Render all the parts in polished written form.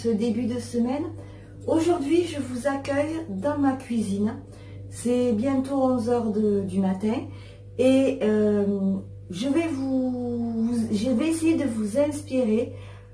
ce début de semaine. Aujourd'hui, je vous accueille dans ma cuisine. C'est bientôt 11 h du matin et je vais essayer de vous inspirer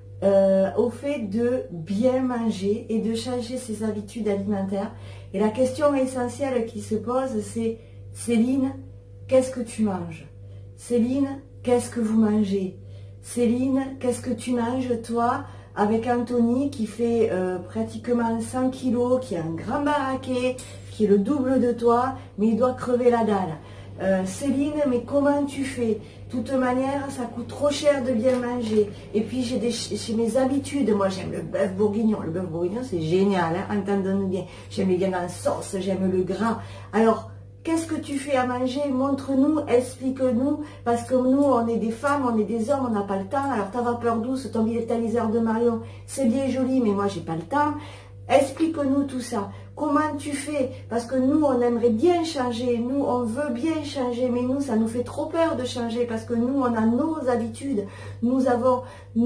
au fait de bien manger et de changer ses habitudes alimentaires. Et la question essentielle qui se pose, c'est: Céline, qu'est-ce que tu manges? Céline, qu'est-ce que vous mangez? Céline, qu'est-ce que tu manges toi avec Anthony qui fait pratiquement 100 kilos, qui est un grand baraquet, qui est le double de toi, mais il doit crever la dalle. Céline, mais comment tu fais? De toute manière, ça coûte trop cher de bien manger. Et puis j'ai mes habitudes. Moi, j'aime le bœuf bourguignon. Le bœuf bourguignon, c'est génial, hein, entendons-nous bien. J'aime les viandes en sauce, j'aime le gras. Alors, qu'est-ce que tu fais à manger? Montre-nous, explique-nous, parce que nous, on est des femmes, on est des hommes, on n'a pas le temps. Alors, ta vapeur douce, ton vitaliseur de Marion, c'est bien joli, mais moi, j'ai pas le temps. Explique-nous tout ça. Comment tu fais? Parce que nous, on aimerait bien changer. Nous, on veut bien changer, mais nous, ça nous fait trop peur de changer parce que nous, on a nos habitudes. Nous avons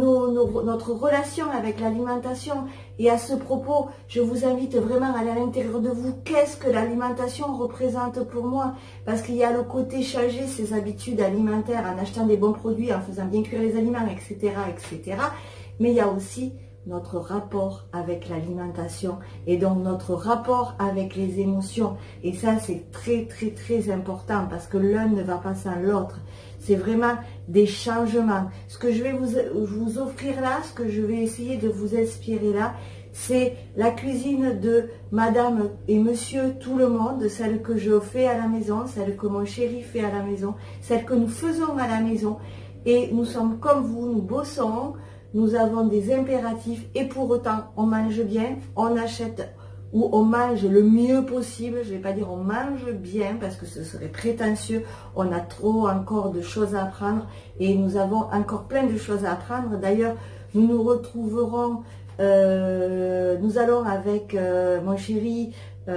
notre relation avec l'alimentation. Et à ce propos, je vous invite vraiment à aller à l'intérieur de vous. Qu'est-ce que l'alimentation représente pour moi? Parce qu'il y a le côté changer ses habitudes alimentaires en achetant des bons produits, en faisant bien cuire les aliments, etc., etc. Mais il y a aussi notre rapport avec l'alimentation et donc notre rapport avec les émotions. Et ça, c'est très, très, très important parce que l'un ne va pas sans l'autre. C'est vraiment des changements. Ce que je vais vous offrir là, ce que je vais essayer de vous inspirer là, c'est la cuisine de Madame et Monsieur tout le monde, celle que je fais à la maison, celle que mon chéri fait à la maison, celle que nous faisons à la maison. Et nous sommes comme vous, nous bossons, nous avons des impératifs et pour autant on mange bien, on achète ou on mange le mieux possible. Je ne vais pas dire on mange bien parce que ce serait prétentieux. On a trop encore de choses à apprendre et nous avons encore plein de choses à apprendre. D'ailleurs, nous nous retrouverons, nous allons avec mon chéri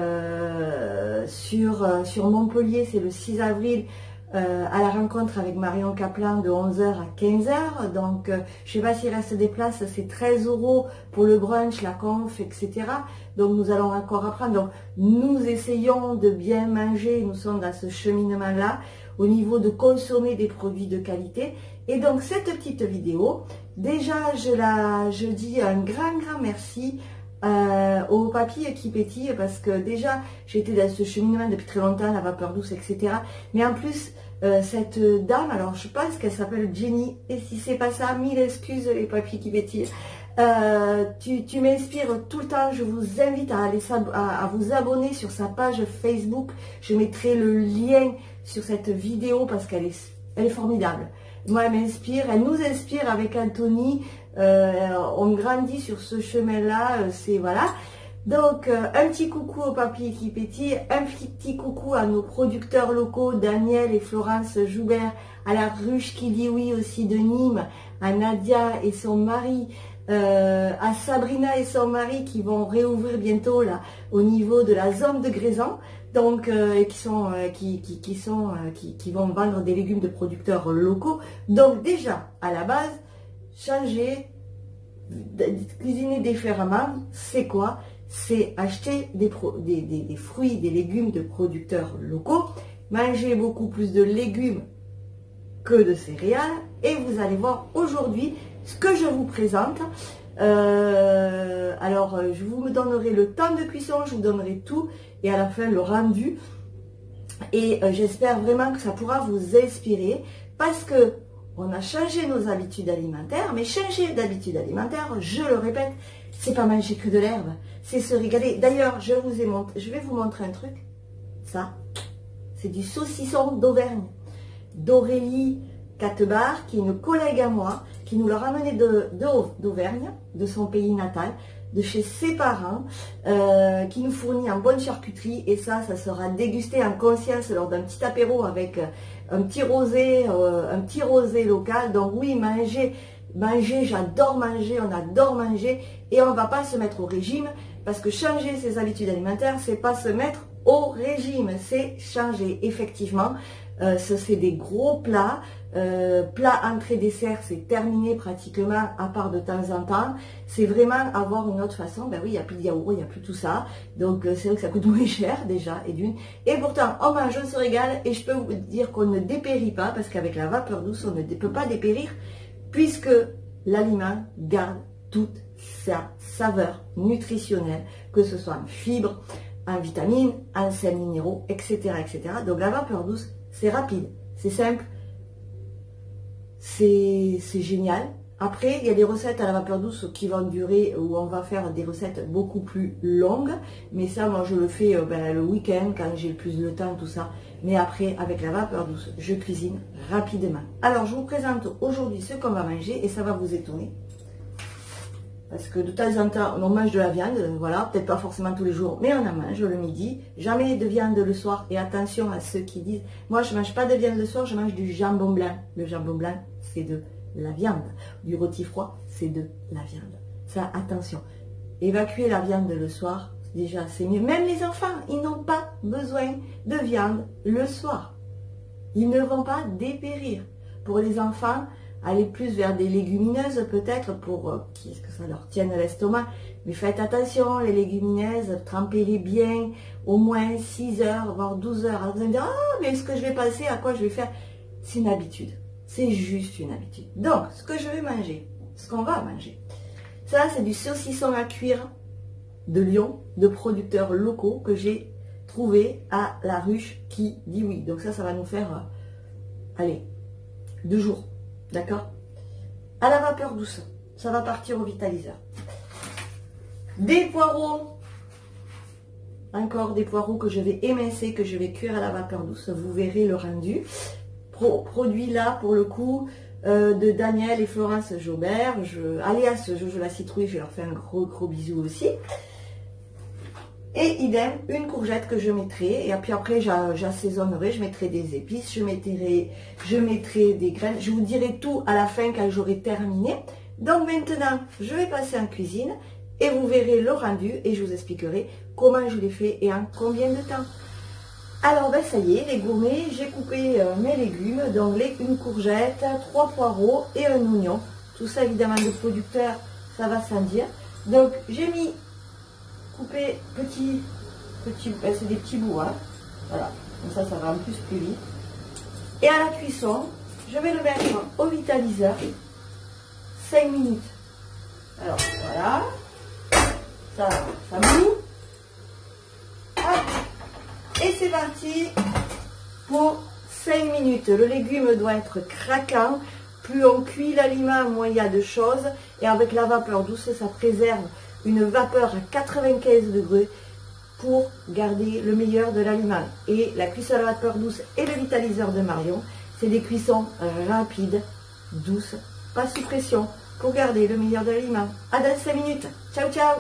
sur Montpellier, c'est le 6 avril. À la rencontre avec Marion Kaplan de 11 h à 15 h. Donc, je ne sais pas s'il reste des places, c'est 13 € pour le brunch, la conf, etc. Donc, nous allons encore apprendre. Donc, nous essayons de bien manger, nous sommes dans ce cheminement-là, au niveau de consommer des produits de qualité. Et donc, cette petite vidéo, déjà, je dis un grand merci au papy qui pétille parce que déjà j'étais dans ce cheminement depuis très longtemps, la vapeur douce, etc. Mais en plus cette dame, alors je pense qu'elle s'appelle Jenny, et si c'est pas ça, mille excuses les papys qui pétillent. Tu m'inspires tout le temps. Je vous invite à aller à vous abonner sur sa page Facebook. Je mettrai le lien sur cette vidéo parce qu'elle est formidable. Moi, elle m'inspire, elle nous inspire avec Anthony. On grandit sur ce chemin-là, c'est voilà. Donc, un petit coucou au papy qui pétille, un petit coucou à nos producteurs locaux, Daniel et Florence Joubert, à la ruche qui dit oui aussi de Nîmes, à Nadia et son mari, à Sabrina et son mari qui vont réouvrir bientôt là au niveau de la zone de Grayson. Donc, et qui vont vendre des légumes de producteurs locaux. Donc déjà, à la base, changer, cuisiner différemment, c'est quoi? C'est acheter des fruits, des légumes de producteurs locaux, manger beaucoup plus de légumes que de céréales. Et vous allez voir aujourd'hui ce que je vous présente. Alors, je vous donnerai le temps de cuisson, je vous donnerai tout et à la fin le rendu. Et j'espère vraiment que ça pourra vous inspirer parce que on a changé nos habitudes alimentaires, mais changer d'habitude alimentaire, je le répète, c'est pas manger que de l'herbe, c'est se régaler. D'ailleurs, je vais vous montrer un truc. Ça, c'est du saucisson d'Auvergne, d'Aurélie Cattebar, qui est une collègue à moi, qui nous l'a ramené d'Auvergne, de son pays natal, de chez ses parents, qui nous fournit en bonne charcuterie. Et ça sera dégusté en conscience lors d'un petit apéro avec un petit rosé local. Donc oui, manger, j'adore manger, on adore manger. Et on ne va pas se mettre au régime, parce que changer ses habitudes alimentaires, c'est pas se mettre au régime, c'est changer, effectivement. Ça c'est des gros plats. Plat, entrée, dessert, c'est terminé pratiquement, à part de temps en temps. C'est vraiment avoir une autre façon. Ben oui, il n'y a plus de yaourt, il n'y a plus tout ça. Donc c'est vrai que ça coûte moins cher déjà, et d'une. Et pourtant, on mange, on se régale, et je peux vous dire qu'on ne dépérit pas, parce qu'avec la vapeur douce, on ne peut pas dépérir, puisque l'aliment garde toute sa saveur nutritionnelle, que ce soit en fibres, en vitamines, en sels minéraux, etc., etc. Donc la vapeur douce, c'est rapide, c'est simple, c'est génial. Après, il y a des recettes à la vapeur douce qui vont durer, où on va faire des recettes beaucoup plus longues. Mais ça, moi, je le fais le week-end, quand j'ai le plus de temps, tout ça. Mais après, avec la vapeur douce, je cuisine rapidement. Alors, je vous présente aujourd'hui ce qu'on va manger, et ça va vous étonner. Parce que de temps en temps, on mange de la viande, voilà, peut-être pas forcément tous les jours, mais on en mange le midi. Jamais de viande le soir. Et attention à ceux qui disent, moi je mange pas de viande le soir, je mange du jambon blanc. Le jambon blanc, c'est de la viande. Du rôti froid, c'est de la viande. Ça, attention. Évacuer la viande le soir, déjà c'est mieux. Même les enfants, ils n'ont pas besoin de viande le soir. Ils ne vont pas dépérir. Pour les enfants, aller plus vers des légumineuses peut-être pour que ça leur tienne l'estomac. Mais faites attention, les légumineuses, trempez-les bien, au moins 6 heures, voire 12 heures. Alors vous allez me dire, ah, mais est-ce que je vais passer, à quoi je vais faire? C'est une habitude. C'est juste une habitude. Donc, ce que je vais manger, ce qu'on va manger, ça c'est du saucisson à cuire de Lyon, de producteurs locaux que j'ai trouvé à la ruche qui dit oui. Donc ça va nous faire, allez, 2 jours. D'accord? À la vapeur douce, ça va partir au vitaliseur. Des poireaux, encore des poireaux que je vais émincer, que je vais cuire à la vapeur douce. Vous verrez le rendu. Produit là, pour le coup, de Daniel et Florence Jaubert. Alias Jojo la citrouille, je leur fais un gros bisou aussi. Et idem, une courgette que je mettrai, et puis après j'assaisonnerai, je mettrai des épices, je mettrai des graines, je vous dirai tout à la fin quand j'aurai terminé. Donc maintenant, je vais passer en cuisine, et vous verrez le rendu, et je vous expliquerai comment je l'ai fait et en combien de temps. Alors ben ça y est, les gourmets, j'ai coupé mes légumes, donc une courgette, 3 poireaux et un oignon. Tout ça évidemment de producteur, ça va sans dire. Donc j'ai mis couper c'est des petits bouts, hein. Voilà, comme ça va en plus vite. Et à la cuisson, je vais le mettre au vitaliseur 5 minutes. Alors voilà, ça boue. Et c'est parti pour 5 minutes. Le légume doit être craquant. Plus on cuit l'aliment, moins il y a de choses. Et avec la vapeur douce, ça préserve une vapeur à 95 degrés pour garder le meilleur de l'aliment. Et la cuisson à la vapeur douce et le vitaliseur de Marion, c'est des cuissons rapides, douces, pas sous pression, pour garder le meilleur de l'aliment. À dans 5 minutes. Ciao, ciao.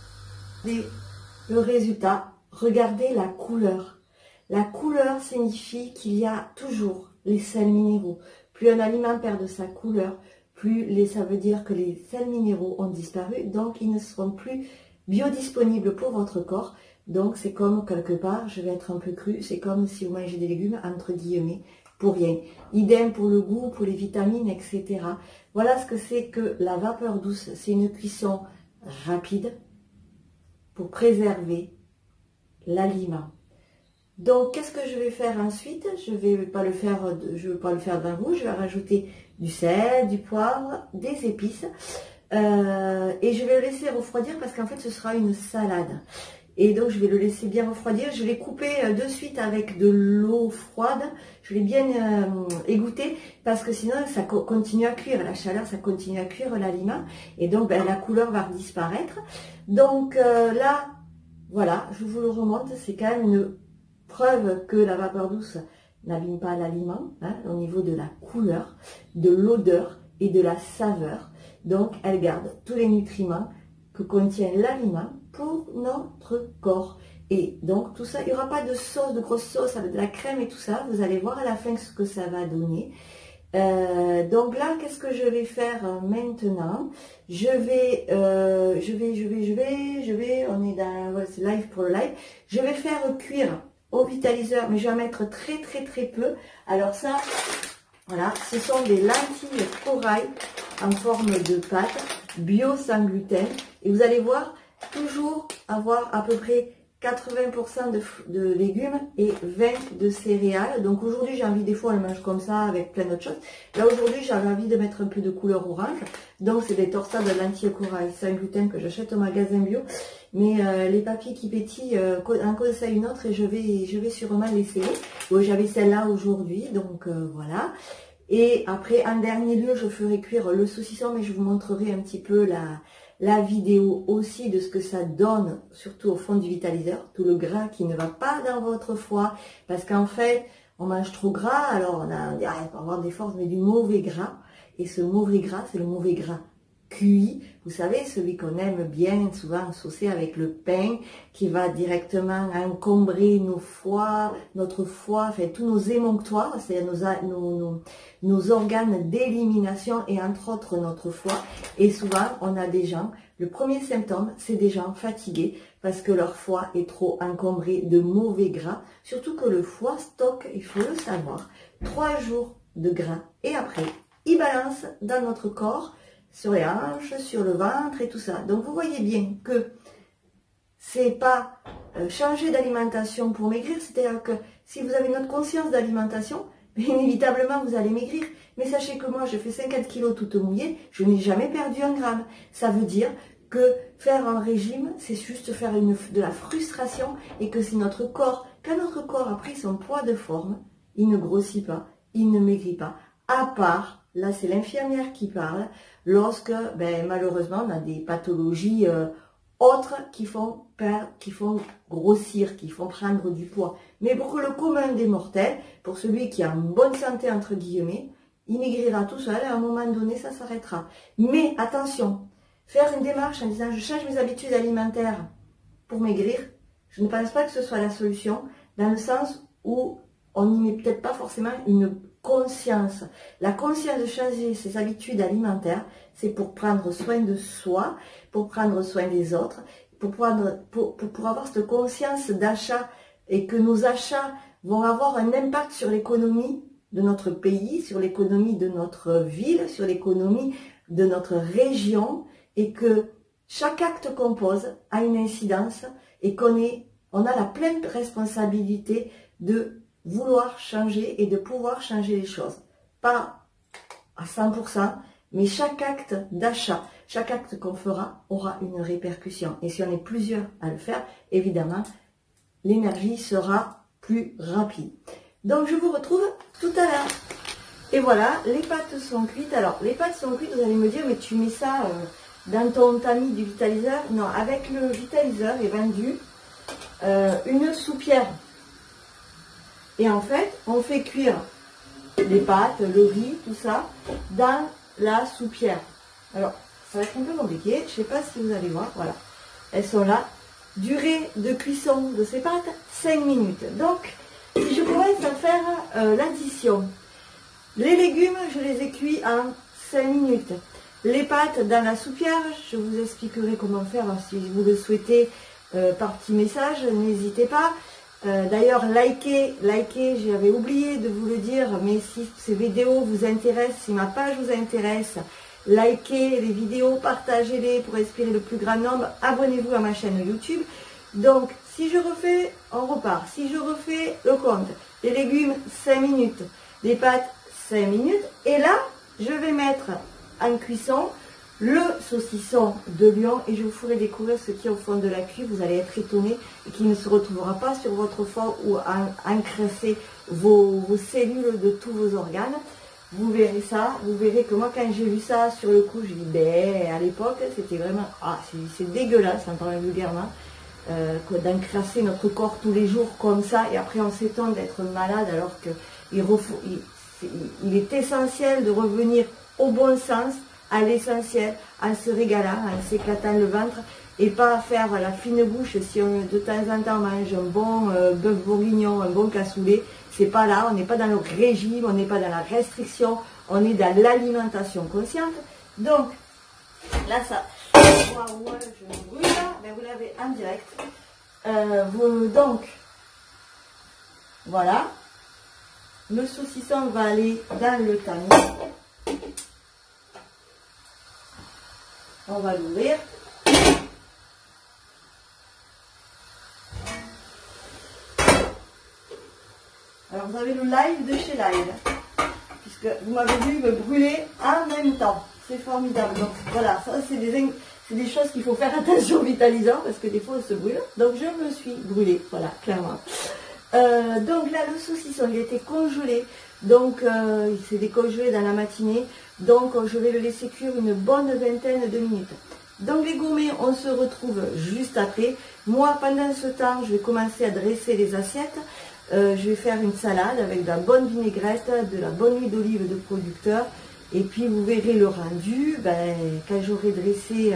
Et le résultat, regardez la couleur. La couleur signifie qu'il y a toujours les sels minéraux. Plus un aliment perd de sa couleur, ça veut dire que les sels minéraux ont disparu, donc ils ne seront plus biodisponibles pour votre corps. Donc c'est comme quelque part, je vais être un peu cru, c'est comme si vous mangez des légumes entre guillemets pour rien. Idem pour le goût, pour les vitamines, etc. Voilà ce que c'est que la vapeur douce. C'est une cuisson rapide pour préserver l'aliment. Donc, qu'est-ce que je vais faire ensuite? Je ne vais pas le faire d'un goût. Je vais rajouter du sel, du poivre, des épices. Et je vais le laisser refroidir parce qu'en fait, ce sera une salade. Et donc, je vais le laisser bien refroidir. Je l'ai coupé de suite avec de l'eau froide. Je l'ai bien égoutté parce que sinon, ça continue à cuire. La chaleur, ça continue à cuire l'aliment. Et donc, la couleur va disparaître. Donc, là, voilà, je vous le remonte. C'est quand même une preuve que la vapeur douce n'abîme pas l'aliment, hein, au niveau de la couleur, de l'odeur et de la saveur. Donc, elle garde tous les nutriments que contient l'aliment pour notre corps. Et donc, tout ça, il n'y aura pas de sauce, de grosse sauce avec de la crème et tout ça. Vous allez voir à la fin ce que ça va donner. Donc là, qu'est-ce que je vais faire maintenant? On est dans, c'est live pour le live. Je vais faire cuire au vitaliseur, mais je vais en mettre très peu. Alors ça, voilà, ce sont des lentilles corail en forme de pâte, bio sans gluten. Et vous allez voir, toujours avoir à peu près 80% de légumes et 20% de céréales. Donc aujourd'hui, j'ai envie, des fois on le mange comme ça avec plein d'autres choses. Là aujourd'hui, j'avais envie de mettre un peu de couleur orange. Donc c'est des torsades de lentilles corail sans gluten que j'achète au magasin bio. Mais les papiers qui pétillent en conseillent une autre et je vais sûrement l'essayer. Bon, j'avais celle-là aujourd'hui, donc voilà. Et après, en dernier lieu, je ferai cuire le saucisson, mais je vous montrerai un petit peu la vidéo aussi de ce que ça donne, surtout au fond du vitaliseur, tout le gras qui ne va pas dans votre foie, parce qu'en fait, on mange trop gras, alors on va avoir des forces, mais du mauvais gras, et ce mauvais gras, c'est le mauvais gras cuit, vous savez, celui qu'on aime bien souvent saucer avec le pain, qui va directement encombrer nos foies, notre foie, enfin tous nos émonctoires, c'est-à-dire nos organes d'élimination et entre autres notre foie. Et souvent, on a des gens, le premier symptôme, c'est des gens fatigués parce que leur foie est trop encombré de mauvais gras, surtout que le foie stocke, il faut le savoir, 3 jours de gras et après, il balance dans notre corps, sur les hanches, sur le ventre et tout ça. Donc vous voyez bien que c'est pas changer d'alimentation pour maigrir, c'est-à-dire que si vous avez notre conscience d'alimentation, inévitablement vous allez maigrir. Mais sachez que moi je fais 50 kilos toute mouillée, je n'ai jamais perdu un gramme. Ça veut dire que faire un régime, c'est juste faire de la frustration et que si notre corps, quand notre corps a pris son poids de forme, il ne grossit pas, il ne maigrit pas, à part, là c'est l'infirmière qui parle, lorsque malheureusement on a des pathologies autres qui font grossir, qui font prendre du poids. Mais pour que le commun des mortels, pour celui qui a une bonne santé entre guillemets, il maigrira tout seul et à un moment donné ça s'arrêtera. Mais attention, faire une démarche en disant je change mes habitudes alimentaires pour maigrir, je ne pense pas que ce soit la solution, dans le sens où on n'y met peut-être pas forcément une conscience. La conscience de changer ses habitudes alimentaires, c'est pour prendre soin de soi, pour prendre soin des autres, pour avoir cette conscience d'achat et que nos achats vont avoir un impact sur l'économie de notre pays, sur l'économie de notre ville, sur l'économie de notre région et que chaque acte qu'on pose a une incidence et on a la pleine responsabilité de vouloir changer et de pouvoir changer les choses. Pas à 100%, mais chaque acte d'achat, chaque acte qu'on fera aura une répercussion. Et si on est plusieurs à le faire, évidemment, l'énergie sera plus rapide. Donc je vous retrouve tout à l'heure. Et voilà, les pâtes sont cuites. Alors, les pâtes sont cuites, vous allez me dire, mais tu mets ça dans ton tamis du vitaliseur. Non, avec le vitaliseur est vendu une soupière. Et en fait, on fait cuire les pâtes, le riz, tout ça, dans la soupière. Alors, ça va être un peu compliqué, je ne sais pas si vous allez voir, voilà. Elles sont là. Durée de cuisson de ces pâtes, 5 minutes. Donc, si je commence à faire l'addition, les légumes, je les ai cuits en 5 minutes. Les pâtes dans la soupière, je vous expliquerai comment faire si vous le souhaitez par petit message, n'hésitez pas. D'ailleurs, likez, j'avais oublié de vous le dire, mais si ces vidéos vous intéressent, si ma page vous intéresse, likez les vidéos, partagez-les pour inspirer le plus grand nombre, abonnez-vous à ma chaîne YouTube. Donc, si je refais, on repart. Si je refais le compte, les légumes, 5 minutes, les pâtes, 5 minutes, et là, je vais mettre en cuisson le saucisson de Lyon et je vous ferai découvrir ce qui est au fond de la cuve. Vous allez être étonnés et qui ne se retrouvera pas sur votre foie ou encrasser vos cellules de tous vos organes. Vous verrez ça, vous verrez que moi quand j'ai vu ça sur le coup, je dis à l'époque c'était vraiment, c'est dégueulasse, on parle vulgairement, d'encrasser notre corps tous les jours comme ça et après on s'étonne d'être malade alors qu'il est essentiel de revenir au bon sens, à l'essentiel, en se régalant, en s'éclatant le ventre et pas faire la fine bouche si on de temps en temps mange un bon bœuf bourguignon, un bon cassoulet. C'est pas là, on n'est pas dans le régime, on n'est pas dans la restriction, on est dans l'alimentation consciente. Donc, là ça, waouh, je me brûle là, ben vous l'avez en direct. Donc, Voilà. Le saucisson va aller dans le tamis. On va l'ouvrir. Alors vous avez le live de chez Live, puisque vous m'avez vu me brûler en même temps. C'est formidable. Donc voilà, ça c'est des choses qu'il faut faire attention au vitalisant, parce que des fois on se brûle. Donc je me suis brûlée, voilà, clairement. Donc là le saucisson il a été congelé, donc il s'est décongelé dans la matinée, donc je vais le laisser cuire une bonne vingtaine de minutes. Donc les gourmets, on se retrouve juste après. Moi pendant ce temps je vais commencer à dresser les assiettes. Je vais faire une salade avec de la bonne vinaigrette, de la bonne huile d'olive de producteur, et puis vous verrez le rendu quand j'aurai dressé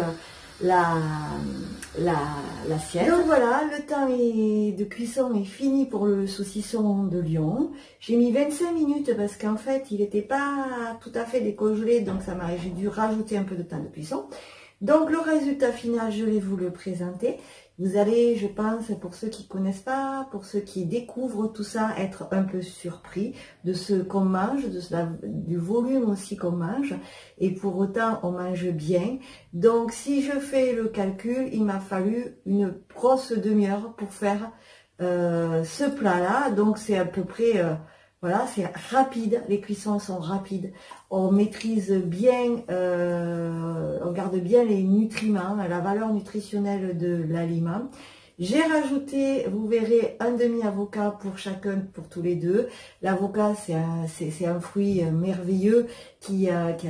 l'assiette. Donc voilà, le temps de cuisson est fini pour le saucisson de Lyon. J'ai mis 25 minutes parce qu'en fait il n'était pas tout à fait décongelé, donc j'ai dû rajouter un peu de temps de cuisson. Donc le résultat final, je vais vous le présenter. Vous allez, je pense, pour ceux qui ne connaissent pas, pour ceux qui découvrent tout ça, être un peu surpris de ce qu'on mange, du volume aussi qu'on mange. Et pour autant, on mange bien. Donc, si je fais le calcul, il m'a fallu une grosse demi-heure pour faire ce plat-là. Donc, c'est à peu près... voilà, c'est rapide, les cuissons sont rapides, on maîtrise bien, on garde bien les nutriments, la valeur nutritionnelle de l'aliment. J'ai rajouté, vous verrez, un demi-avocat pour chacun, pour tous les deux. L'avocat, c'est un fruit merveilleux qui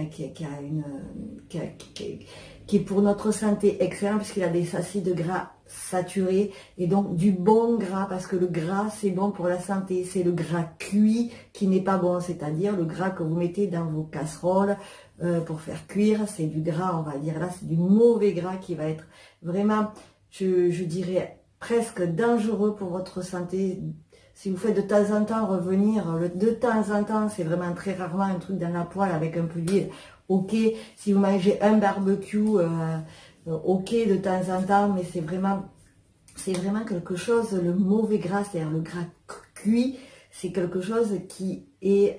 est pour notre santé excellent, puisqu'il a des acides gras saturés et donc du bon gras, parce que le gras c'est bon pour la santé, c'est le gras cuit qui n'est pas bon, c'est-à-dire le gras que vous mettez dans vos casseroles pour faire cuire, c'est du gras, on va dire là, c'est du mauvais gras qui va être vraiment, je dirais, presque dangereux pour votre santé. Si vous faites de temps en temps revenir, de temps en temps, c'est vraiment très rarement un truc dans la poêle avec un peu d'huile, ok. Si vous mangez un barbecue, ok de temps en temps, mais c'est vraiment quelque chose, le mauvais gras, c'est-à-dire le gras cuit, c'est quelque chose qui est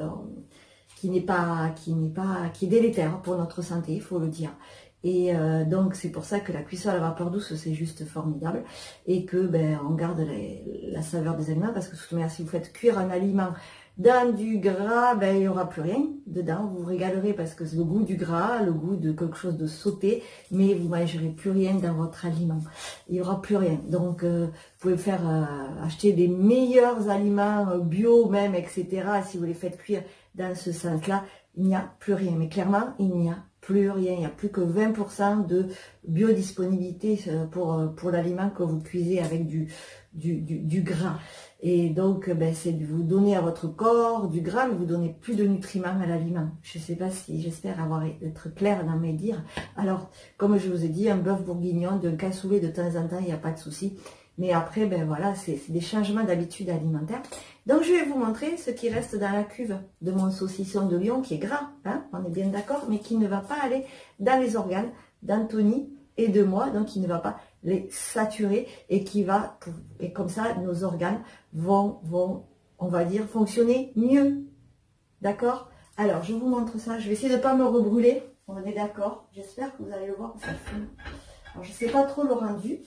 délétère pour notre santé, il faut le dire. Et donc c'est pour ça que la cuisson à la vapeur douce c'est juste formidable, et que on garde la saveur des aliments, parce que de toute manière si vous faites cuire un aliment dans du gras, il n'y aura plus rien dedans, vous vous régalerez parce que c'est le goût du gras, le goût de quelque chose de sauté, mais vous ne mangerez plus rien dans votre aliment, il n'y aura plus rien. Donc vous pouvez faire acheter des meilleurs aliments bio même, etc. Si vous les faites cuire dans ce sens-là, il n'y a plus rien, mais clairement il n'y a plus rien, il n'y a plus que 20% de biodisponibilité pour l'aliment que vous cuisez avec du gras. Et donc, c'est de vous donner à votre corps du gras, mais vous donnez plus de nutriments à l'aliment. Je ne sais pas si, j'espère être claire dans mes dires. Alors, comme je vous ai dit, un bœuf bourguignon, d'un cassoulet de temps en temps, il n'y a pas de souci. Mais après, voilà, c'est des changements d'habitude alimentaire. Donc, je vais vous montrer ce qui reste dans la cuve de mon saucisson de Lyon, qui est gras, hein, on est bien d'accord, mais qui ne va pas aller dans les organes d'Anthony et de moi, donc il ne va pas les saturer, et et comme ça, nos organes vont, on va dire, fonctionner mieux. D'accord? Alors, je vous montre ça. Je vais essayer de ne pas me rebrûler. On est d'accord? J'espère que vous allez le voir, ça fume. Alors, je ne sais pas trop le rendu.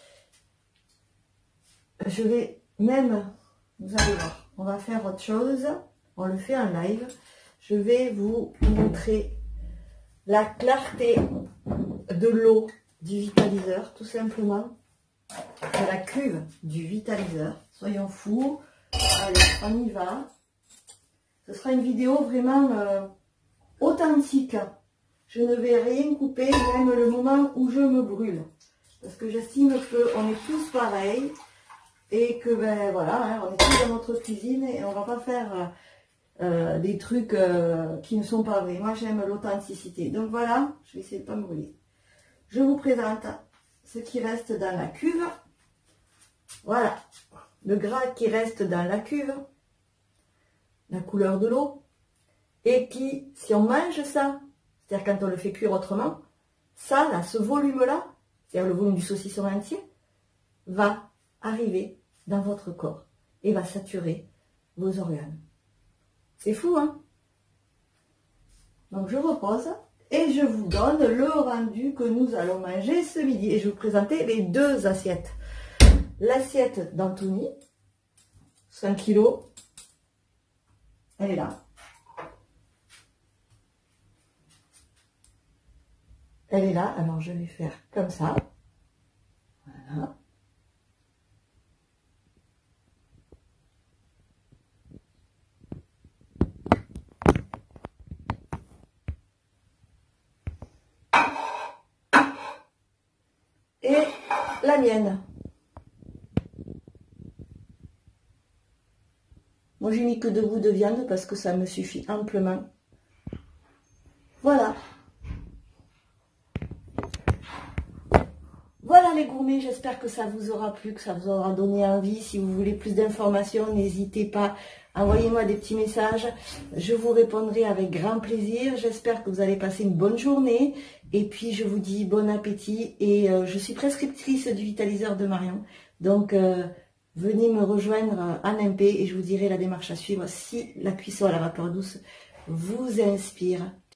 Je vais même, vous allez voir, on va faire autre chose. On le fait en live. Je vais vous montrer la clarté de l'eau du vitaliseur, tout simplement. De la cuve du vitaliseur. Soyons fous. Allez, on y va. Ce sera une vidéo vraiment authentique. Je ne vais rien couper, même le moment où je me brûle. Parce que j'estime qu'on est tous pareils. Et que, voilà, hein, on est tous dans notre cuisine et on va pas faire des trucs qui ne sont pas vrais. Moi, j'aime l'authenticité. Donc voilà, je vais essayer de ne pas me brûler. Je vous présente ce qui reste dans la cuve. Voilà, le gras qui reste dans la cuve, la couleur de l'eau, et qui, si on mange ça, c'est-à-dire quand on le fait cuire autrement, ça, là, ce volume-là, c'est-à-dire le volume du saucisson entier, va arriver dans votre corps. et va saturer vos organes. C'est fou, hein? Donc je repose et je vous donne le rendu que nous allons manger ce midi. Et je vais vous présenter les deux assiettes. L'assiette d'Anthony, 5 kg, elle est là. Elle est là, alors je vais faire comme ça. Voilà. Et la mienne. Moi, j'ai mis que 2 bouts de viande parce que ça me suffit amplement. Voilà. Voilà les gourmets, j'espère que ça vous aura plu, que ça vous aura donné envie. Si vous voulez plus d'informations, n'hésitez pas, envoyez-moi des petits messages. Je vous répondrai avec grand plaisir. J'espère que vous allez passer une bonne journée. Et puis, je vous dis bon appétit. Et je suis prescriptrice du vitaliseur de Marion. Donc, venez me rejoindre en MP et je vous dirai la démarche à suivre si la cuisson à la vapeur douce vous inspire.